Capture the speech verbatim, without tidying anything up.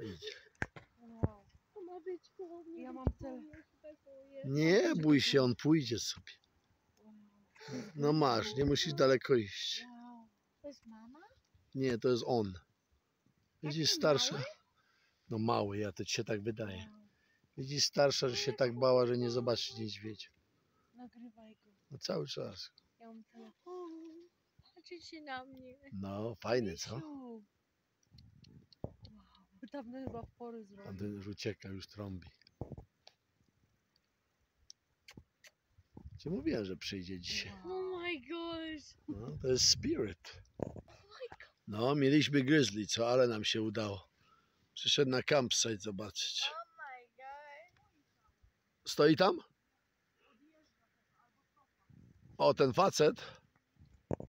Idź. Wow. To ma być koło mnie. Ja mam tyle. Nie bój się, on pójdzie sobie. Wow. No masz, nie musisz daleko iść. Wow. To jest mama? Nie, to jest on. Widzisz, Taki starsza. mały? No mały, ja to ci się tak wydaje. Wow. Widzisz, starsza, że się tak bała, że nie zobaczy niedźwiedzia. Nagrywaj go. No cały czas. Ja mam tyle. O, patrzcie na mnie. No, fajny, co? Misiu. Wow. Dawno chyba w pory A zrobił. ten już ucieka, już trąbi. Ci mówiłem, że przyjdzie dzisiaj. Oh my gosh. No, to jest spirit. No, mieliśmy grizzly, co? Ale nam się udało. Przyszedł na campsite zobaczyć. Oh my god. Stoi tam? O, ten facet.